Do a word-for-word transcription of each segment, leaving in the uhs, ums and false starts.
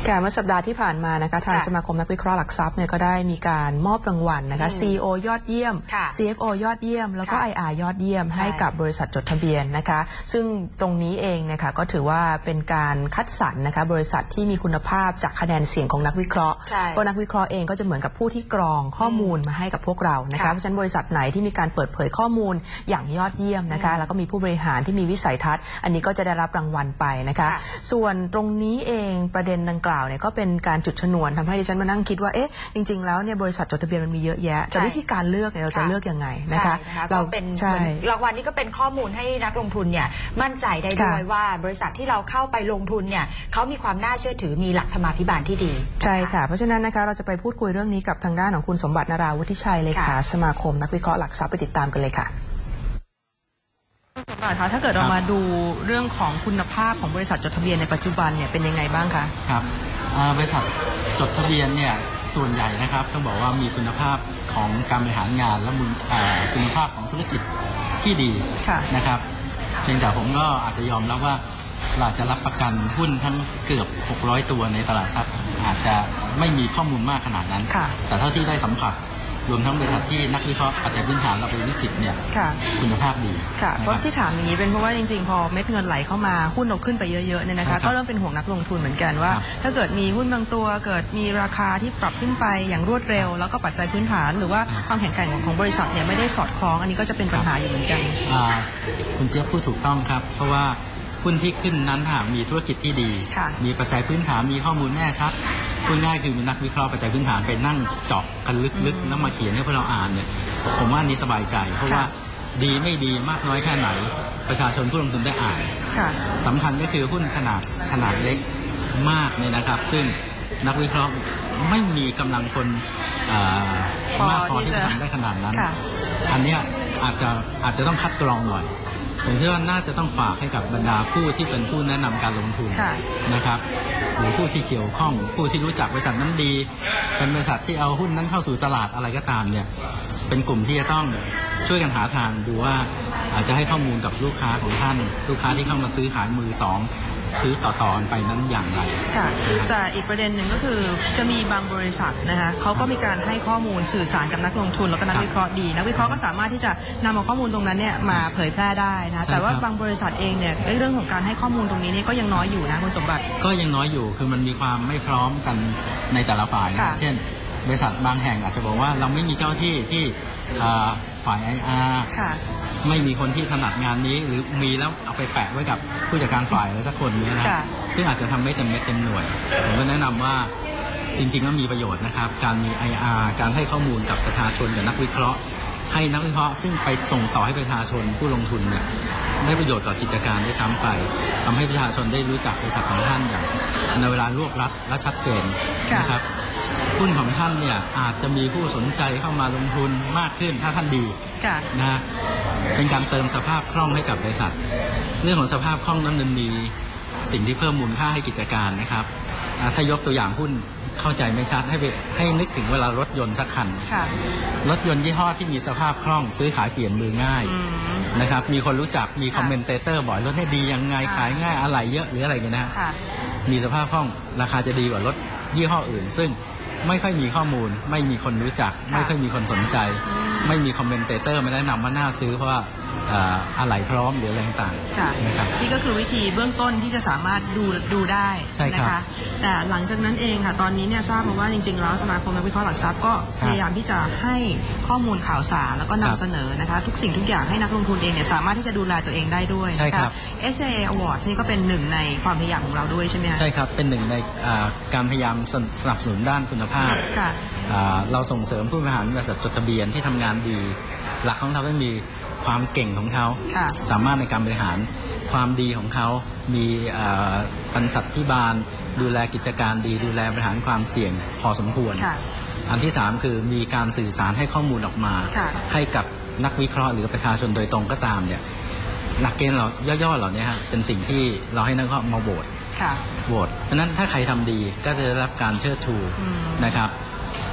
ค่ะเมื่อสัปดาห์ที่ผ่านมานะคะทางสมาคมนักวิเคราะห์หลักทรัพย์เนี่ยก็ได้มีการมอบรางวัลนะคะ ซี อี โอ ยอดเยี่ยม ซี เอฟ โอ ยอดเยี่ยมแล้วก็ ไอ อาร์ ยอดเยี่ยมให้กับบริษัทจดทะเบียนนะคะซึ่งตรงนี้เองนะคะก็ถือว่าเป็นการคัดสรรนะคะบริษัทที่มีคุณภาพจากคะแนนเสียงของนักวิเคราะห์ก็นักวิเคราะห์เองก็จะเหมือนกับผู้ที่กรองข้อมูลมาให้กับพวกเรานะคะเพราะฉะนั้นบริษัทไหนที่มีการเปิดเผยข้อมูลอย่างยอดเยี่ยมนะคะแล้วก็มีผู้บริหารที่มีวิสัยทัศน์อันนี้ก็จะได้รับรางวัลไปนะคะส่วนตรงนี้เองประเด็นดังกล่าวเนี่ยก็เป็นการจุดชนวนทำให้ดิฉันมานั่งคิดว่าเอ๊ะจริงๆแล้วเนี่ยบริษัทจดทะเบียนมันมีเยอะแยะแต่วิธีการเลือกเนี่ยเราจะเลือกยังไงนะคะเราเป็นรางวัลนี้ก็เป็นข้อมูลให้นักลงทุนเนี่ยมั่นใจได้ด้วยว่าบริษัทที่เราเข้าไปลงทุนเนี่ยเขามีความน่าเชื่อถือมีหลักธรรมาภิบาลที่ดีใช่ค่ะเพราะฉะนั้นนะคะเราจะไปพูดคุยเรื่องนี้กับทางด้านของคุณสมบัตินราวุฒิชัยเลขาสมาคมนักวิเคราะห์หลักทรัพย์ไปติดตามกันเลยค่ะสมบัติคะถ้าเกิดเรามาดูเรื่องของคุณภาพของบริษัทจดทะเบียนในปัจจุบันเนี่ยเป็นยังไงบ้างคะครับบริษัทจดทะเบียนเนี่ยส่วนใหญ่นะครับต้องบอกว่ามีคุณภาพของการบริหารงานและคุณภาพของธุรกิจที่ดีนะครับเพียงแต่ผมก็อาจจะยอมรับว่าเราจะรับประกันหุ้นทั้งเกือบหกร้อยตัวในตลาดทรัพย์อาจจะไม่มีข้อมูลมากขนาดนั้นแต่เท่าที่ได้สัมผัสรวมทั้งบริษัทที่นักวิเคราะห์ปัจจัยพื้นฐานเราไปวิสิตเนี่ยคุณภาพดีค่ะเพราะที่ถามอย่างนี้เป็นเพราะว่าจริงๆพอเม็ดเงินไหลเข้ามาหุ้นเราขึ้นไปเยอะๆเนี่ยนะคะก็เริ่มเป็นห่วงนักลงทุนเหมือนกันว่าถ้าเกิดมีหุ้นบางตัวเกิดมีราคาที่ปรับขึ้นไปอย่างรวดเร็วแล้วก็ปัจจัยพื้นฐานหรือว่าความแข็งแกร่งของบริษัทเนี่ยไม่ได้สอดคล้องอันนี้ก็จะเป็นปัญหาอยู่เหมือนกันคุณเจี๊ยบพูดถูกต้องครับเพราะว่าหุ้นที่ขึ้นนั้นหากมีธุรกิจที่ดีมีปัจจัยพื้นฐานมีข้อมูลแน่ชัดพูดง่ายคือมีนักวิเคราะห์ปัจจัยพื้นฐานไปนั่งเจาะกันลึกๆแล้วมาเขียนให้พวกเราอ่านเนี่ยผมว่าอันนี้สบายใจเพราะว่าดีไม่ดีมากน้อยแค่ไหนประชาชนผู้ลงทุนได้อ่านสำคัญก็คือหุ้นขนาดขนาดเล็กมากเนี่ยนะครับซึ่งนักวิเคราะห์ไม่มีกำลังคนมากพอที่จะทำได้ขนาดนั้นอันนี้อาจจะอาจจะต้องคัดกรองหน่อยผมคิดว่าน่าจะต้องฝากให้กับบรรดาผู้ที่เป็นผู้แนะนำการลงทุนนะครับหรือผู้ที่เกี่ยวข้องผู้ที่รู้จักบริษัทนั้นดีเป็นบริษัทที่เอาหุ้นนั้นเข้าสู่ตลาดอะไรก็ตามเนี่ยเป็นกลุ่มที่จะต้องช่วยกันหาทางดูว่าอาจจะให้ข้อมูลกับลูกค้าของท่านลูกค้าที่เข้ามาซื้อขายมือสองซื้อต่อๆไปนั้นอย่างไรค่ะแต่อีกประเด็นหนึ่งก็คือจะมีบางบริษัทนะคะเขาก็มีการให้ข้อมูลสื่อสารกับนักลงทุนแล้วก็นักวิเคราะห์ดีนักวิเคราะห์ก็สามารถที่จะนำเอาข้อมูลตรงนั้นเนี่ยมาเผยแพร่ได้นะแต่ว่าบางบริษัทเองเนี่ยเรื่องของการให้ข้อมูลตรงนี้เนี่ยก็ยังน้อยอยู่นะคุณสมบัติก็ยังน้อยอยู่คือมันมีความไม่พร้อมกันในแต่ละฝ่ายเช่นบริษัทบางแห่งอาจจะบอกว่าเราไม่มีเจ้าที่ที่ฝ่าย ไอ อาร์ ไม่มีคนที่ถนัดงานนี้หรือมีแล้วเอาไปแปะไว้กับผู้จัดการฝ่ายอะไรสักคนนี้นะซึ่งอาจจะทำไม่เต็มเม็ดเต็มหน่วยผมก็แนะนำว่าจริงๆแล้วมีประโยชน์นะครับการมี ไอ อาร์ การให้ข้อมูลกับประชาชนกับนักวิเคราะห์ให้นักวิเคราะห์ซึ่งไปส่งต่อให้ประชาชนผู้ลงทุนเนี่ยได้ประโยชน์ต่อกิจการได้ซ้ำไปทำให้ประชาชนได้รู้จักบริษัทของท่านอย่างในเวลารวบรัดและชัดเจนนะครับหุ้นของท่านเนี่ยอาจจะมีผู้สนใจเข้ามาลงทุนมากขึ้นถ้าท่านดีนะเป็นการเติมสภาพคล่องให้กับบริษัทเรื่องของสภาพคล่องนั้นมีสิ่งที่เพิ่มมูลค่าให้กิจการนะครับถ้ายกตัวอย่างหุ้นเข้าใจไม่ชัดให้ไปให้นึกถึงเวลารถยนต์สักคันรถยนต์ยี่ห้อที่มีสภาพคล่องซื้อขายเปลี่ยนมือง่ายนะครับมีคนรู้จักมีคอมเมนเตเตอร์บ่อยรถนี่ดียังไงขายง่ายอะไรเยอะหรืออะไรอย่างเงี้ยนะมีสภาพคล่องราคาจะดีกว่ารถยี่ห้ออื่นซึ่งไม่ค่อยมีข้อมูลไม่มีคนรู้จักไม่ค่อยมีคนสนใจไม่มีคอมเมนเตเตอร์มาแนะนำว่าน่าซื้อเพราะว่าอะไรพร้อมหรืออะไรต่างๆนะครับนี่ก็คือวิธีเบื้องต้นที่จะสามารถดูดูได้นะคะแต่หลังจากนั้นเองค่ะตอนนี้เนี่ยทราบมาว่าจริงๆแล้วสมาคมนักวิเคราะห์หลักทรัพย์ก็พยายามที่จะให้ข้อมูลข่าวสารแล้วก็นำเสนอนะคะทุกสิ่งทุกอย่างให้นักลงทุนเองเนี่ยสามารถที่จะดูแลตัวเองได้ด้วยนะคะ เอส เอ เอ Awards นี่ก็เป็นหนึ่งในความพยายามของเราด้วยใช่ไหมคะใช่ครับเป็นหนึ่งในการพยายามสนับสนุนด้านคุณภาพเราส่งเสริมผู้บริหารบริษัทจดทะเบียนที่ทำงานดีหลักของเขาต้องมีความเก่งของเขาสามารถในการบริหารความดีของเขามีบรรษัทพิบาลดูแลกิจการดีดูแลบริหารความเสี่ยงพอสมควรอันที่สามคือมีการสื่อสารให้ข้อมูลออกมาให้กับนักวิเคราะห์หรือประชาชนโดยตรงก็ตามเนี่ยหลักเกณฑ์เราย่อๆเหล่านี้ครับเป็นสิ่งที่เราให้นักวิเคราะห์มาโหวตโหวตเพราะนั้นถ้าใครทำดีก็จะได้รับการเชิดชูนะครับ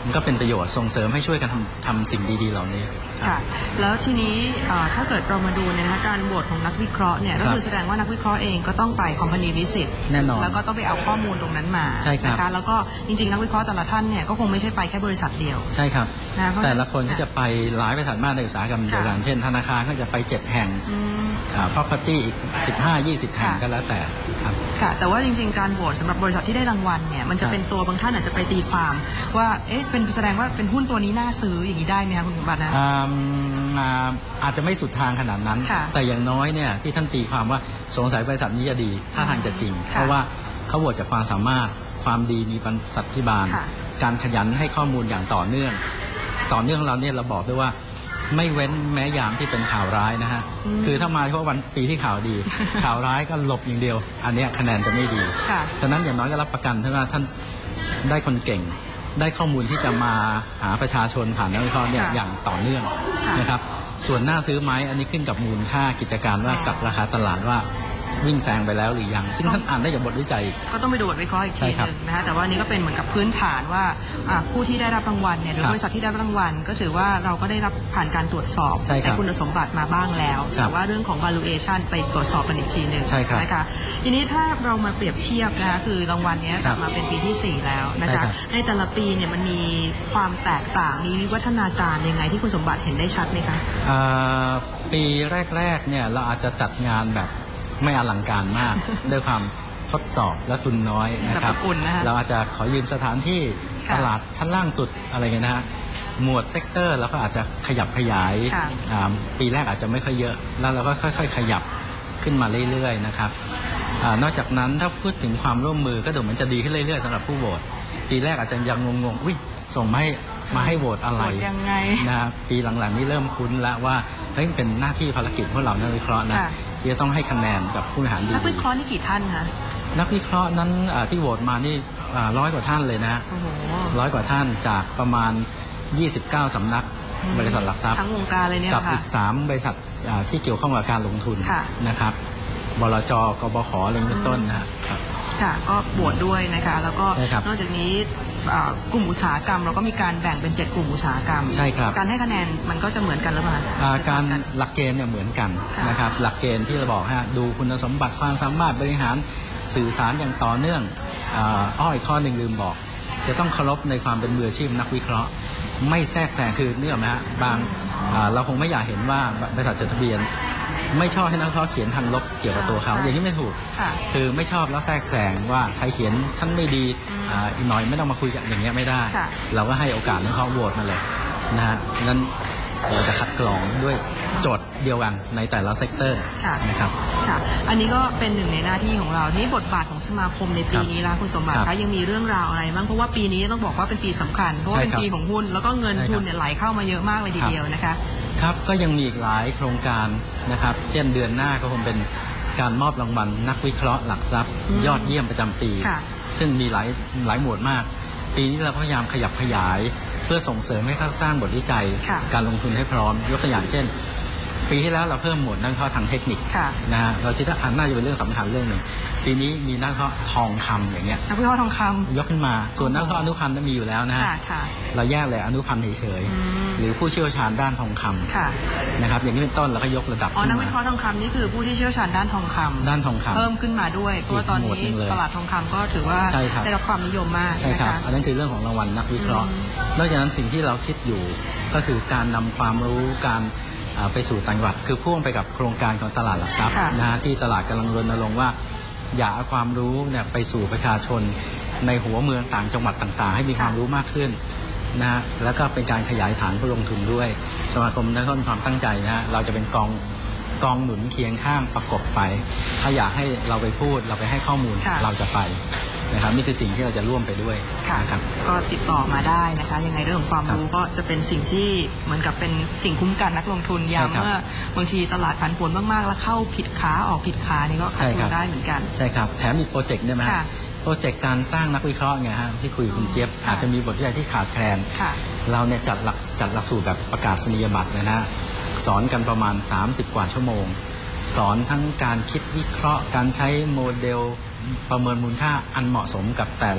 มันก็เป็นประโยชน์ส่งเสริมให้ช่วยกันทำทำสิ่งดีๆเหล่านี้ค่ะแล้วทีนี้ถ้าเกิดเรามาดูเนี่ยนะคะการโหวตของนักวิเคราะห์เนี่ยก็คือแสดงว่านักวิเคราะห์เองก็ต้องไปคอมพานีวิสิตแน่นอนแล้วก็ต้องไปเอาข้อมูลตรงนั้นมาใช่ครับนะคะแล้วก็จริงๆนักวิเคราะห์แต่ละท่านเนี่ยก็คงไม่ใช่ไปแค่บริษัทเดียวใช่ครับแต่ละคนก็จะไปหลายบริษัทมากในอุตสาหกรรมเดียวกันเช่นธนาคารก็จะไปเจ็ดแห่งproperty อีกสิบห้า ยี่สิบแห่งก็แล้วแต่ครับค่ะแต่ว่าจริงๆการโหวตสำหรับบริษัทที่ได้รางวัลเนี่ยมันจะเป็นตัวบางท่านอาจจะไปตีความว่าเอ๊ะเป็นแสดงว่าเป็นหุ้นตัวนี้น่าซื้ออย่างนี้ได้ไหมคะคุณสมบัตินะอาจจะไม่สุดทางขนาดนั้นแต่อย่างน้อยเนี่ยที่ท่านตีความว่าสงสัยบริษัทนี้จะดีถ้าทางจะจริงเพราะว่าเขาโหวตจากความสามารถความดีมีบรรษัทพิบาลการขยันให้ข้อมูลอย่างต่อเนื่องต่อเนื่องเราเนี่ยเราบอกด้วยว่าไม่เว้นแม้ยามที่เป็นข่าวร้ายนะฮะคือถ้ามาเฉพาะวันปีที่ข่าวดี ข่าวร้ายก็หลบอย่างเดียวอันนี้คะแนนจะไม่ดีฉะนั้นอย่างน้อยก็รับประกันว่าท่านได้คนเก่งได้ข้อมูลที่จะมาหาประชาชนผ่านนักวิเคราะห์เนี่ยอย่างต่อเนื่องนะครับส่วนน่าซื้อไหมอันนี้ขึ้นกับมูลค่ากิจการว่ากับราคาตลาดว่าวิ่งแซงไปแล้วหรือยังซึ่งท่านอ่านได้จากบทวิจัยก็ต้องไปดูบทวิเคราะห์อีกทีนึงนะคะแต่ว่านี้ก็เป็นเหมือนกับพื้นฐานว่าผู้ที่ได้รับรางวัลเนี่ยหรือบริษัทที่ได้รับรางวัลก็ถือว่าเราก็ได้รับผ่านการตรวจสอบแต่คุณสมบัติมาบ้างแล้วแต่ว่าเรื่องของ valuation ไปตรวจสอบกันอีกทีนึงนะคะทีนี้ถ้าเรามาเปรียบเทียบนะคะคือรางวัลนี้จัดมาเป็นปีที่สี่แล้วนะคะในแต่ละปีเนี่ยมันมีความแตกต่างมีวิวัฒนาการยังไงที่คุณสมบัติเห็นได้ชัดไหมคะปีแรกๆเนี่ยเราอาจจะจัดงานแบบไม่อลังการมาก ด้วยความทดสอบและทุนน้อยนะครับเราอาจจะขอยืมสถานที่ตลาดชั้นล่างสุดอะไรเงี้ยนะฮะหมวดเซกเตอร์แล้วก็อาจจะขยับขยายปีแรกอาจจะไม่ค่อยเยอะแล้วเราก็ค่อยๆขยับขึ้นมาเรื่อยๆนะครับนอกจากนั้นถ้าพูดถึงความร่วมมือก็ดูเหมือนจะดีขึ้นเรื่อยๆสำหรับผู้โหวตปีแรกอาจจะยังงงๆอุ้ยส่งมาให้มาให้โหวตอะไรนะปีหลังๆนี้เริ่มคุ้นแล้วว่าเฮ้ยเป็นหน้าที่ภารกิจพวกเรานักวิเคราะห์นะที่จะต้องให้คะแนนกับผู้บริหารดีนักวิเคราะห์นี่กี่ท่านคะนักวิเคราะห์นั้นที่โหวตมานี่ร้อยกว่าท่านเลยนะร้อยกว่าท่านจากประมาณยี่สิบเก้าสำนักบริษัทหลักทรัพย์ทั้งวงการเลยเนี่ยกับอีกสามบริษัทที่เกี่ยวข้องกับการลงทุนนะครับบลจ.กบข.อะไรเป็นต้นนะครับค่ะก็โหวตด้วยนะคะแล้วก็นอกจากนี้กลุ่มอุตสาหกรรมเราก็มีการแบ่งเป็นเจ็ดกลุ่มอุตสาหกรรมใช่ครับการให้คะแนนมันก็จะเหมือนกันหรือเปล่าการหลักเกณฑ์เนี่ยเหมือนกันนะครับหลักเกณฑ์ที่เราบอกฮะดูคุณสมบัติความสามารถบริหารสื่อสารอย่างต่อเนื่องอ้ออีกข้อหนึ่งลืมบอกจะต้องเคารพในความเป็นมืออาชีพนักวิเคราะห์ไม่แทรกแซงคือเนื่องไหมฮะบางเราคงไม่อยากเห็นว่าบริษัทจดทะเบียนไม่ชอบให้นักวิเคราะห์เขียนทางลบเกี่ยวกับตัวเขาอย่างนี้ไม่ถูกคือไม่ชอบแล้วแทรกแซงว่าใครเขียนท่านไม่ดีอีกหน่อยไม่ต้องมาคุยกันอย่างเงี้ยไม่ได้เราก็ให้โอกาสนักวิเคราะห์โหวตมาเลยนะฮะนั้นเราจะคัดกรองด้วยโจทย์เดียวกันในแต่ละเซกเตอร์นะครับค่ะอันนี้ก็เป็นหนึ่งในหน้าที่ของเราที่บทบาทของสมาคมในปีนี้ละคุณสมบัติคะยังมีเรื่องราวอะไรบ้างเพราะว่าปีนี้ต้องบอกว่าเป็นปีสำคัญเพราะว่าเป็นปีของหุ้นแล้วก็เงินทุนเนี่ยไหลเข้ามาเยอะมากเลยทีเดียวนะคะครับก็ยังมีอีกหลายโครงการนะครับเช่นเดือนหน้าก็คงเป็นการมอบรางวัลนักวิเคราะห์หลักทรัพย์ยอดเยี่ยมประจำปีซึ่งมีหลายหลายหมวดมากปีนี้เราพยายามขยับขยายเพื่อส่งเสริมให้เขาสร้างบทวิจัยการลงทุนให้พร้อมยกตัวอย่างเช่นปีที่แล้วเราเพิ่มหมวดนักวิเคราะห์ทางเทคนิคนะฮะเราคิดว่าอันน่าจะเป็นเรื่องสำคัญเรื่องหนึ่งปีนี้มีนักวิเคราะห์ทองคำอย่างเงี้ยนักวิเคราะห์ทองคำยกขึ้นมาส่วนนักวิเคราะห์อนุพันธ์มีอยู่แล้วนะฮะเราแยกเลยอนุพันธ์เฉยๆหรือผู้เชี่ยวชาญด้านทองคำนะครับอย่างนี้เป็นต้นแล้วก็ยกระดับอ๋อนักวิเคราะห์ทองคำนี่คือผู้ที่เชี่ยวชาญด้านทองคำด้านทองคำเพิ่มขึ้นมาด้วยเพราะว่าตอนนี้ตลาดทองคำก็ถือว่าได้รับความนิยมมากใช่ครับอันนั้นคือเรื่องของรางวัลนักวิเคราะห์นอกจากนั้นสิ่งที่เราคิดอยู่ก็คือการนำความรู้การไปสู่ต่างจังหวัดคือพ่วงไปกับโครงการของตลาดหลักทรัพย์นะฮะที่ตลาดกำลังรณรงค์ว่าอยากเอาความรู้เนี่ยไปสู่ประชาชนในหัวเมืองต่างจังหวัดต่างๆให้มีความรู้มากขึ้นนะฮะแล้วก็เป็นการขยายฐานผู้ลงทุนด้วยสมาคมนักลงทุนความตั้งใจนะฮะเราจะเป็นกองกองหนุนเคียงข้างประกบไปถ้าอยากให้เราไปพูดเราไปให้ข้อมูลเราจะไปนะครับนี่คือสิ่งที่เราจะร่วมไปด้วยนะครับก็ติดต่อมาได้นะคะยังไงเรื่องของความรู้ก็จะเป็นสิ่งที่เหมือนกับเป็นสิ่งคุ้มกันนักลงทุนยามเมื่อบางทีตลาดผันผวนมากๆแล้วเข้าผิดขาออกผิดขานี่ก็ขาดทุนได้เหมือนกันใช่ครับแถมมีโปรเจกต์เนี่ยไหมโปรเจกต์การสร้างนักวิเคราะห์ไงฮะที่คุยกับคุณเจี๊ยบอาจจะมีบทวิจัยที่ขาดแคลนเราเนี่ยจัดหลักจัดหลักสูตรแบบประกาศนียบัตรนะฮะสอนกันประมาณสามสิบกว่าชั่วโมงสอนทั้งการคิดวิเคราะห์การใช้โมเดลประเมินมูลค่าอันเหมาะสมกับแต่ละ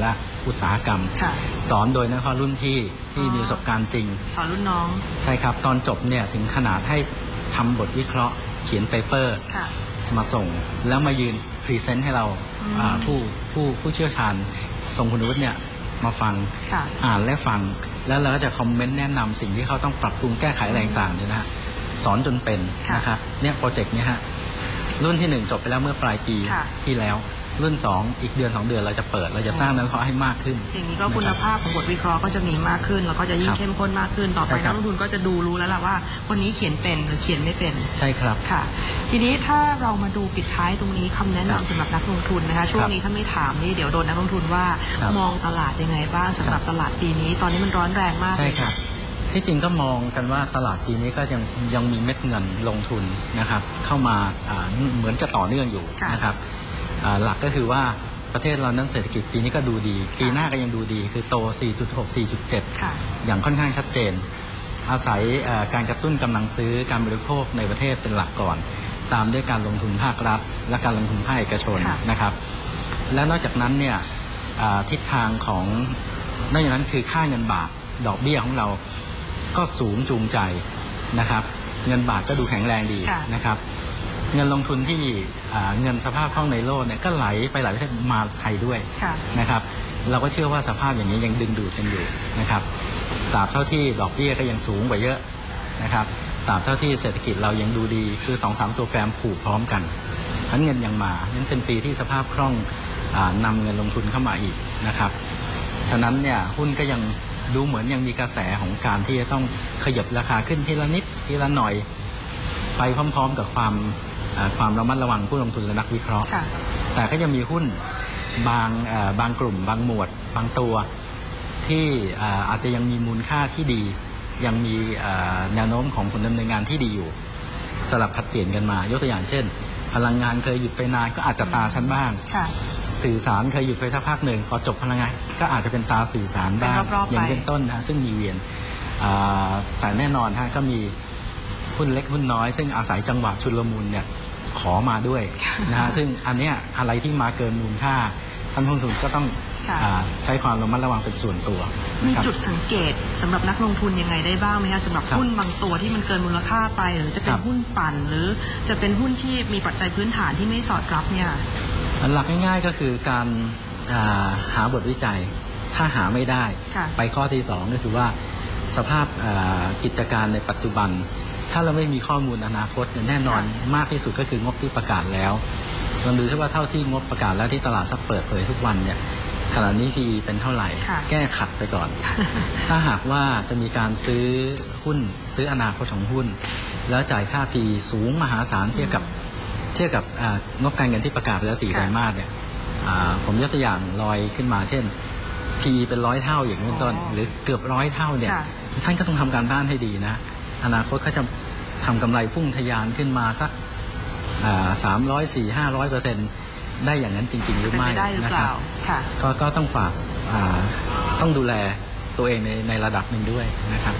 อุตสาหกรรมสอนโดยนักวิเคราะห์รุ่นพี่ที่มีประสบการณ์จริงสอนรุ่นน้องใช่ครับตอนจบเนี่ยถึงขนาดให้ทำบทวิเคราะห์เขียนเปเปอร์มาส่งแล้วมายืนพรีเซนต์ให้เราผู้ผู้ผู้เชี่ยวชาญทรงคุณวุฒิเนี่ยมาฟังอ่านและฟังแล้วเราก็จะคอมเมนต์แนะนำสิ่งที่เขาต้องปรับปรุงแก้ไขอะไรต่างๆเนี่ยนะฮะสอนจนเป็นนะครับเนี่ยโปรเจกต์นี้ฮะรุ่นที่หนึ่งจบไปแล้วเมื่อปลายปีที่แล้วรุ่นสองอีกเดือนสองเดือนเราจะเปิดเราจะสร้างนักวิเคราะห์ให้มากขึ้นอย่างนี้ก็คุณภาพของบทวิเคราะห์ก็จะมีมากขึ้นแล้วก็จะยิ่งเข้มข้นมากขึ้นต่อไปนักลงทุนก็จะดูรู้แล้วล่ะว่าคนนี้เขียนเป็นหรือเขียนไม่เป็นใช่ครับค่ะทีนี้ถ้าเรามาดูปิดท้ายตรงนี้คำแนะนำสำหรับนักลงทุนนะคะช่วงนี้ถ้าไม่ถามนี่เดี๋ยวโดนนักลงทุนว่ามองตลาดยังไงบ้างสำหรับตลาดปีนี้ตอนนี้มันร้อนแรงมากใช่ครับที่จริงก็มองกันว่าตลาดปีนี้ก็ยังยังมีเม็ดเงินลงทุนนะครับเข้ามาเหมือนจะต่อเนื่องอยู่นะครับหลักก็คือว่าประเทศเรานั้นเศรษฐกิจปีนี้ก็ดูดีปีหน้าก็ยังดูดีคือโต สี่จุดหก สี่จุดเจ็ด อย่างค่อนข้างชัดเจนอาศัยการกระตุ้นกำลังซื้อการบริโภคในประเทศเป็นหลักก่อนตามด้วยการลงทุนภาครัฐและการลงทุนภาคเอกชนนะครับและนอกจากนั้นเนี่ยทิศทางของนอกจากนั้นคือค่าเงินบาทดอกเบี้ยของเราก็สูงจูงใจนะครับเงินบาทก็ดูแข็งแรงดีนะครับเงินลงทุนที่เงินสภาพคล่องในโลกเนี่ยก็ไหลไปหลายประเทศมาไทยด้วยนะครับเราก็เชื่อว่าสภาพอย่างนี้ยังดึงดูดกันอยู่นะครับตราบเท่าที่ดอกเบี้ยก็ยังสูงกว่าเยอะนะครับตราบเท่าที่เศรษฐกิจเรายังดูดีคือ สองสาม ตัวแปรผูกพร้อมกันทั้งเงินยังมานั่นเป็นปีที่สภาพคล่องนำเงินลงทุนเข้ามาอีกนะครับฉะนั้นเนี่ยหุ้นก็ยังดูเหมือนยังมีกระแสของการที่จะต้องขยับราคาขึ้นทีละนิดทีละหน่อยไปพร้อมๆกับความความระมัดระวังผู้ลงทุนและนักวิเคราะห์แต่ก็ยังมีหุ้นบางบางกลุ่มบางหมวดบางตัวที่อาจจะยังมีมูลค่าที่ดียังมีแนวโน้มของผลดำเนินงานที่ดีอยู่สลับผัดเปลี่ยนกันมายกตัวอย่างเช่นพลังงานเคยหยุดไปนานก็อาจจะตาชั้นบ้างสื่อสารเคยหยุดไปสักพักหนึ่งพอจบพลังงานก็อาจจะเป็นตาสื่อสารบ้างอย่างเป็นต้นนะซึ่งมีเวียนแต่แน่นอนฮะก็มีหุ้นเล็กหุ้นน้อยซึ่งอาศัยจังหวะชุลมุนเนี่ยขอมาด้วยนะฮะซึ่งอันเนี้ยอะไรที่มาเกินมูลค่าท่านผู้ลงทุนก็ต้องใช้ความระมัดระวังเป็นส่วนตัวมีจุดสังเกตสำหรับนักลงทุนยังไงได้บ้างไหมคะสำหรับหุ้นบางตัวที่มันเกินมูลค่าไปหรือจะเป็นหุ้นปั่นหรือจะเป็นหุ้นที่มีปัจจัยพื้นฐานที่ไม่สอดรับเนี่ยหลักง่ายๆก็คือการหาบทวิจัยถ้าหาไม่ได้ไปข้อที่สองก็คือว่าสภาพกิจการในปัจจุบันถ้าเราไม่มีข้อมูลอนาคตแน่นอนมากที่สุดก็คืองบที่ประกาศแล้วเราดูที่ว่าเท่าที่งบประกาศแล้วที่ตลาดซักเปิดเผยทุกวันเนี่ยขณะนี้ พี อี เป็นเท่าไหร่แก้ขัดไปก่อน ถ้าหากว่าจะมีการซื้อหุ้นซื้ออนาคตของหุ้นแล้วจ่ายค่า พี อี สูงมหาศาลเทียบกับเทียบกับงบการเงินที่ประกาศไปแล้วสี่ไตรมาสเนี่ยผมยกตัวอย่างลอยขึ้นมาเช่น พี อี เป็นร้อยเท่าอย่างนี้ต้นหรือเกือบร้อยเท่าเนี่ยท่านก็ต้องทำการบ้านให้ดีนะอนาคตเขาจะทำกำไรพุ่งทะยานขึ้นมาสักสามร้อยสี่ห้าร้อยเปอร์เซ็นต์ได้อย่างนั้นจริงๆหรือไม่นะครับก็ก็ต้องฝากต้องดูแลตัวเองในในระดับหนึ่งด้วยนะครับ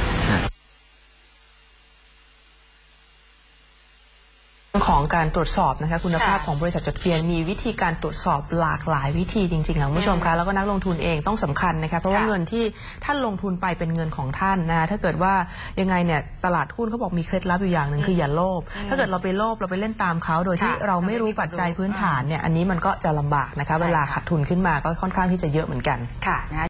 ของการตรวจสอบนะคะคุณภาพของบริษัทจดทะเบียนมีวิธีการตรวจสอบหลากหลายวิธีจริงๆค่ะคุณผู้ชมคะแล้วก็นักลงทุนเองต้องสำคัญนะคะเพราะว่าเงินที่ท่านลงทุนไปเป็นเงินของท่านนะถ้าเกิดว่ายังไงเนี่ยตลาดหุ้นเขาบอกมีเคล็ดลับอยู่อย่างหนึ่งคืออย่าโลภถ้าเกิดเราไปโลภเราไปเล่นตามเขาโดยที่เราไม่รู้ปัจจัยพื้นฐานเนี่ยอันนี้มันก็จะลำบากนะคะเวลาขาดทุนขึ้นมาก็ค่อนข้างที่จะเยอะเหมือนกันค่ะ